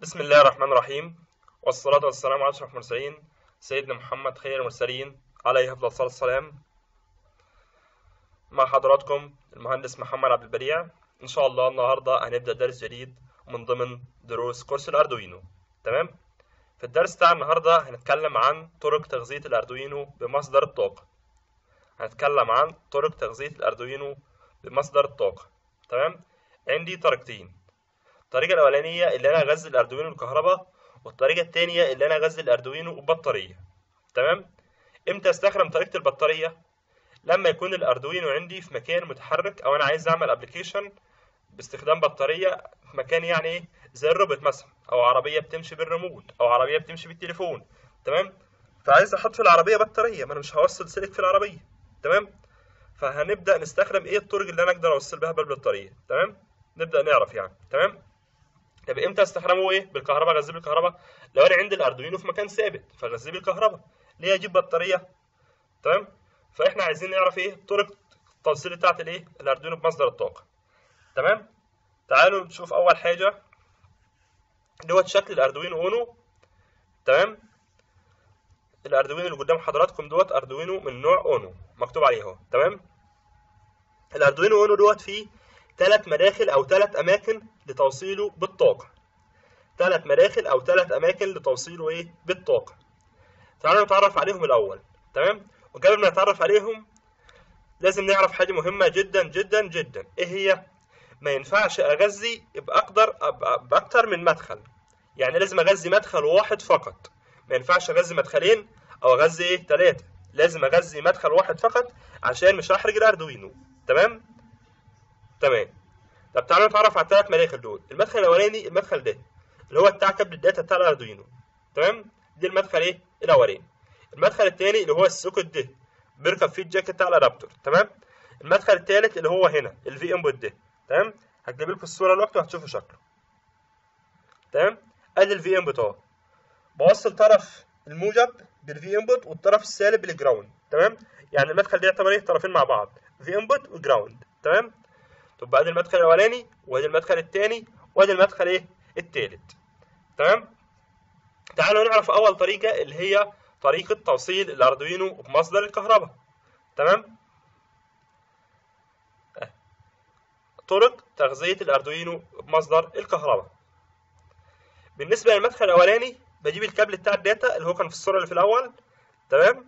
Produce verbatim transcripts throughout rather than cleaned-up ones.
بسم الله الرحمن الرحيم، والصلاة والسلام على أشرف المرسلين سيدنا محمد خير المرسلين عليه أفضل الصلاة والسلام. مع حضراتكم المهندس محمد عبد البديع. إن شاء الله النهاردة هنبدأ درس جديد من ضمن دروس كورس الأردوينو. تمام؟ في الدرس بتاع النهاردة هنتكلم عن طرق تغذية الأردوينو بمصدر الطاقة. هنتكلم عن طرق تغذية الأردوينو بمصدر الطاقة. تمام؟ عندي طريقتين. الطريقة الأولانية اللي أنا أغذي الأردوينو بالكهرباء، والطريقة التانية اللي أنا أغذي الأردوينو ببطارية. تمام؟ إمتى أستخدم طريقة البطارية؟ لما يكون الأردوينو عندي في مكان متحرك، أو أنا عايز أعمل أبلكيشن باستخدام بطارية في مكان يعني إيه زي الروبوت مثلا، أو عربية بتمشي بالريموت، أو عربية بتمشي بالتليفون. تمام؟ فعايز أحط في العربية بطارية، ما أنا مش هوصل سلك في العربية. تمام؟ فهنبدأ نستخدم إيه الطرق اللي أنا أقدر أوصل بها بالبطارية. تمام؟ نبدأ نعرف يعني. تمام؟ طب امتى استخدمه ايه بالكهرباء؟ اغذيه بالكهرباء لو انا عندي الاردوينو في مكان ثابت فاغذيه بالكهرباء. ليه اجيب بطاريه؟ تمام. فاحنا عايزين نعرف ايه طرق التوصيل بتاعت الايه الاردوينو بمصدر الطاقه. تمام. تعالوا نشوف اول حاجه دوت شكل الاردوينو اونو. تمام. الاردوينو اللي قدام حضراتكم دوت اردوينو من نوع اونو مكتوب عليه اهو. تمام. الاردوينو اونو دوت فيه ثلاث مداخل او ثلاث اماكن لتوصيله بالطاقه. ثلاث مداخل او ثلاث اماكن لتوصيله ايه بالطاقه. تعالوا نتعرف عليهم الاول. تمام. وقبل ما نتعرف عليهم لازم نعرف حاجه مهمه جدا جدا جدا. ايه هي؟ ما ينفعش اغذي باقدر باكتر من مدخل. يعني لازم اغذي مدخل واحد فقط، ما ينفعش اغذي مدخلين او اغذي ايه ثلاثه. لازم اغذي مدخل واحد فقط عشان مش هحرج الاردوينو. تمام تمام. طب تعالوا نتعرف على الثلاث مداخل دول. المدخل الاولاني المدخل ده اللي هو بتاع كابل الداتا بتاع الاردوينو. تمام. دي المدخل ايه الاولاني. المدخل الثاني اللي هو السوكت ده بيركب فيه الجاك بتاع الادابتور. تمام. المدخل الثالث اللي هو هنا الفي انبوت ده. تمام. هجيب لكم الصوره دلوقتي وهتشوفوا شكله. تمام. ادي الفي انبوت اهو. بوصل طرف الموجب بالفي انبوت والطرف السالب بالجراوند. تمام. يعني المدخل ده يعتبر ايه طرفين مع بعض، في انبوت وجراوند. تمام. طب ادي المدخل الاولاني وادي المدخل الثاني وادي المدخل ايه الثالث. تمام. تعالوا نعرف اول طريقه اللي هي طريقه توصيل الاردوينو بمصدر الكهرباء. تمام. طرق تغذيه الاردوينو بمصدر الكهرباء. بالنسبه للمدخل الاولاني بجيب الكابل بتاع الداتا اللي هو كان في الصوره اللي في الاول. تمام.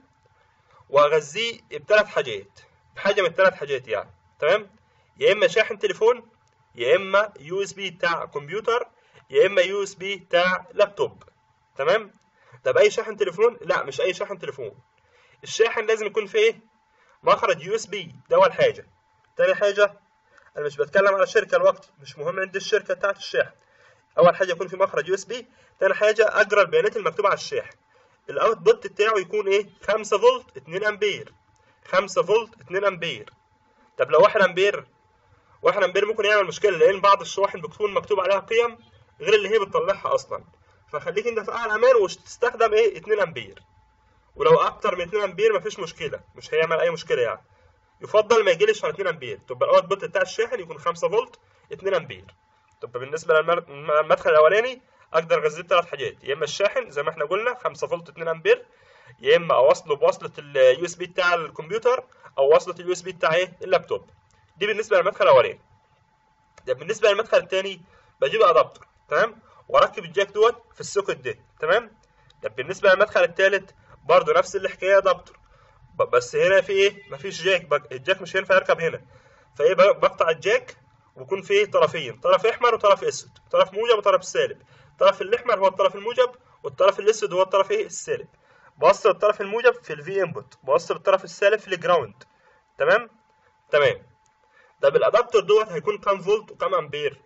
واغذيه بثلاث حاجات، بحاجه من الثلاث حاجات يعني. تمام. يا اما شاحن تليفون، يا اما يو اس بي بتاع كمبيوتر، يا اما يو اس بي بتاع لابتوب. تمام. طب اي شاحن تليفون؟ لا مش اي شاحن تليفون. الشاحن لازم يكون فيه ايه مخرج يو اس بي. ده اول حاجه. تاني حاجه انا مش بتكلم على الشركه الوقت، مش مهم عندي الشركه بتاعت الشاحن. اول حاجه يكون في مخرج يو اس بي. تاني حاجه اجرى البيانات المكتوبه على الشاحن. الاوت بوت بتاعه يكون ايه خمسة فولت اتنين امبير. خمسة فولت اتنين امبير. طب لو واحد امبير، واحد امبير ممكن يعمل مشكله، لان بعض الشواحن بتكون مكتوب عليها قيم غير اللي هي بتطلعها اصلا. فخليك انت في اعلى امان وتستخدم ايه اتنين امبير. ولو اكتر من اتنين امبير مفيش مشكله، مش هيعمل اي مشكله يعني. يفضل ما يجيلش على اتنين امبير، تبقى الاوت بوت بتاع الشاحن يكون خمسة فولت اتنين امبير. تبقى بالنسبه للمدخل الاولاني اقدر اغذيه بثلاث حاجات، يا اما الشاحن زي ما احنا قلنا خمسة فولت اتنين امبير، يا اما اوصله بوصله اليو اس بي بتاع الكمبيوتر، او وصله اليو اس بي بتاع ايه اللابتوب. دي بالنسبه للمدخل الاولاني. ده بالنسبه للمدخل الثاني بجيب ادابتور. تمام. واركب الجاك دوت في السوكت ده. تمام. ده بالنسبه للمدخل الثالث برضه نفس الحكايه ادابتور، بس هنا في ايه مفيش جاك. الجاك مش هينفع يركب هنا، فايه بقطع الجاك ويكون فيه طرفين، طرف احمر وطرف اسود، طرف موجب وطرف سالب. الطرف الاحمر هو الطرف الموجب والطرف الاسود هو الطرف ايه السالب. بوصل الطرف الموجب في الفي انبوت، بوصل الطرف السالب في الجراوند. تمام تمام. طب الادابتور دوت هيكون كام فولت وكام امبير؟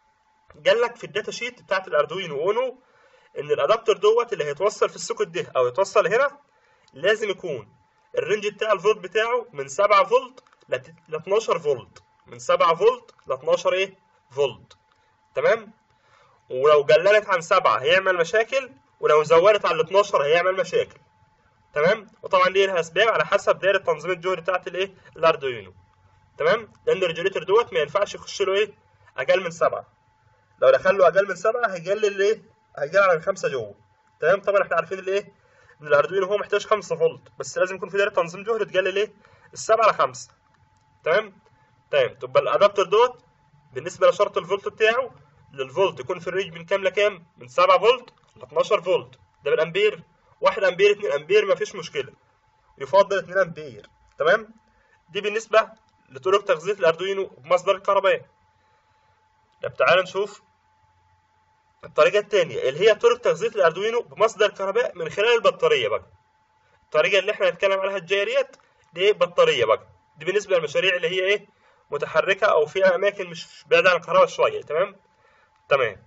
قال لك في الداتا شيت بتاعت الاردوينو اونو ان الادابتور دوت اللي هيتوصل في السوكت ده او يتوصل هنا لازم يكون الرينج بتاع الفولت بتاعه من سبعة فولت ل اتناشر فولت. من سبعة فولت ل اتناشر ايه فولت. تمام. ولو قللت عن سبعة هيعمل مشاكل، ولو زودت عن اتناشر هيعمل مشاكل. تمام. وطبعا دي لها اسباب على حسب دايره تنظيم الجهد بتاعت الايه الاردوينو. تمام. لان الريجوليتور دوت ما ينفعش يخش له ايه اقل من سبعة. لو دخل له اقل من سبعة هيقلل ايه هيجي على خمسة جوه. تمام. طبعا احنا عارفين الايه ان الاردوينو هو محتاج خمسة فولت، بس لازم يكون في دايره تنظيم جهد تقلل ايه السبعة على خمسة. تمام. تمام. تبقى الادابتر دوت بالنسبه لشرط الفولت بتاعه، للفولت يكون في الرينج من كام لكام؟ من سبعة فولت ل اتناشر فولت. ده بالامبير، واحد امبير، اتنين امبير، مفيش مشكله، يفضل اتنين امبير. تمام. دي بالنسبه لطرق تغذيه الاردوينو بمصدر الكهرباء. طب تعالى نشوف الطريقه الثانيه اللي هي طرق تغذيه الاردوينو بمصدر الكهرباء من خلال البطاريه بقى. الطريقه اللي احنا هنتكلم عليها الجايه ديت دي بطاريه بقى. دي بالنسبه للمشاريع اللي هي ايه متحركه او فيها اماكن مش بعيده عن الكهرباء شويه. تمام. تمام.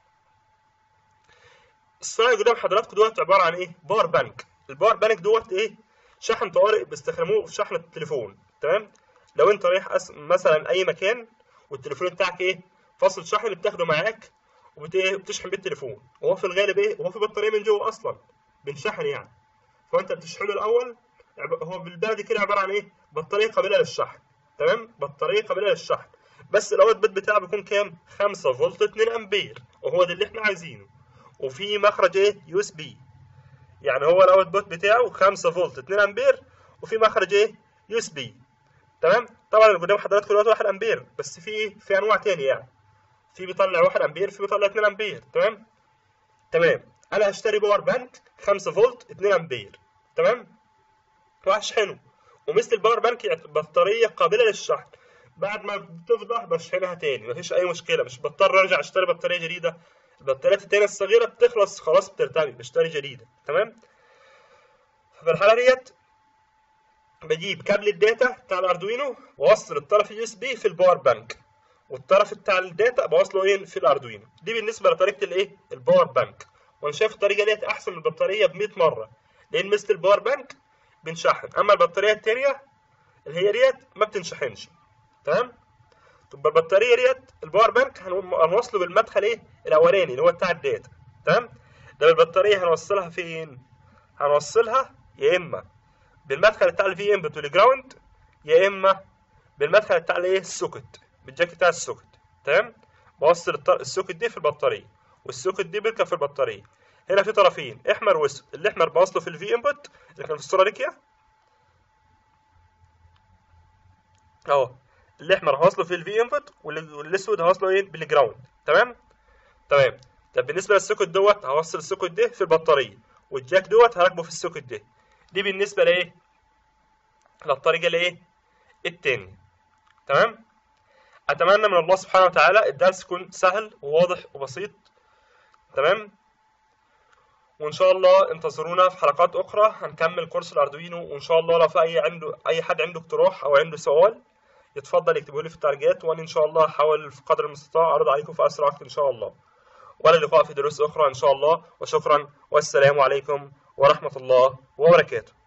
الصناعه اللي قدام حضراتكم دوت عباره عن ايه؟ باور بانك. الباور بانك دوت ايه؟ شحن طوارئ بيستخدموه في شحن التليفون. تمام. لو انت رايح أس... مثلا اي مكان والتليفون بتاعك ايه فاصل شحن، اللي بتاخده معاك وبت ايه بتشحن بيه التليفون، وهو في الغالب ايه وهو في بطاريه من جوه اصلا بنشحن يعني. فانت بتشحنه الاول، هو بالبلدي كده عباره عن ايه؟ بطاريه قابله للشحن. تمام. بطاريه قابله للشحن، بس الاوت بوت بتاعه بيكون كام؟ خمسة فولت اتنين امبير، وهو ده اللي احنا عايزينه. وفي مخرج ايه؟ يو اس بي. يعني هو الاوت بوت بتاعه خمسة فولت اتنين امبير، وفي مخرج ايه؟ يو اس بي. تمام. طبعا اللي قدام حضراتكم دلوقتي واحد امبير، بس في ايه؟ في انواع تاني يعني. في بيطلع واحد امبير، في بيطلع اتنين امبير. تمام. تمام. انا هشتري باور بانك خمسة فولت اتنين امبير. تمام. وهشحنه، ومثل الباور بانك بطاريه قابله للشحن. بعد ما بتفضى بشحنها تاني، مفيش اي مشكله، مش بضطر ارجع اشتري بطاريه جديده. البطاريات التانية الصغيره بتخلص خلاص بترتمي، بشتري جديده. تمام. في الحاله ديت بجيب كابل الداتا بتاع الاردوينو واوصل الطرف اليو اس بي في الباور بانك، والطرف بتاع الداتا بوصله ايه في الاردوينو. دي بالنسبه لطريقه الايه الباور بانك. وانا شايف الطريقه ديت احسن من البطاريه ب مية مره، لان مثل الباور بانك بنشحن، اما البطاريه التانية اللي هي ديت ما بتنشحنش. تمام. تبقى البطاريه ديت الباور بانك هنوصله بالمدخل ايه الاولاني اللي هو بتاع الداتا. تمام. ده البطاريه هنوصلها فين؟ هنوصلها يا اما بالمدخل بتاع الفي انبوت والجراوند، يا اما بالمدخل بتاع الايه السوكت، بالجاك بتاع السوكت. تمام. بوصل السوكت دي في البطاريه، والسوكت دي بيركب في البطاريه. هنا في طرفين احمر واسود، الاحمر بوصله في الفي انبوت اللي كان في الصوره دي اهو، الاحمر هوصله في الفي انبوت، والاسود هوصله ايه بالجراوند. تمام. تمام. طب بالنسبه للسوكت دوت هوصل السوكت ده في البطاريه، والجاك دوت هركبه في السوكت ده. دي بالنسبه لايه للطريقه الايه التانية. تمام. اتمنى من الله سبحانه وتعالى الدرس يكون سهل وواضح وبسيط. تمام. وان شاء الله انتظرونا في حلقات اخرى هنكمل كورس الاردوينو. وان شاء الله لو في اي عنده اي حد عنده اقتراح او عنده سؤال يتفضل يكتبه لي في التعليقات، وانا ان شاء الله هحاول في قدر المستطاع ارد عليكم في اسرع وقت ان شاء الله. ولا لقاء في دروس اخرى ان شاء الله. وشكرا والسلام عليكم ورحمة الله وبركاته.